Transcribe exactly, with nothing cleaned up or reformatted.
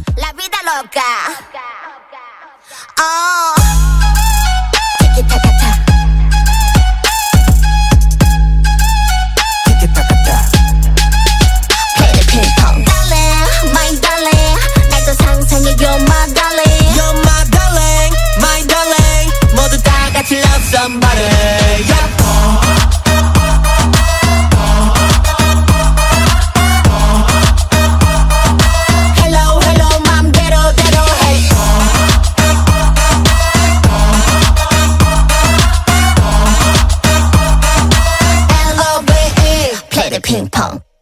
La vida loca. Oh. Tiki-taka-ta. Tiki-taka-ta. Play the ping pong. Darling, my darling. 날도 상상해, you're my darling. You're my darling, my darling. 모두 다 같이 love somebody. Yeah. Play the ping pong.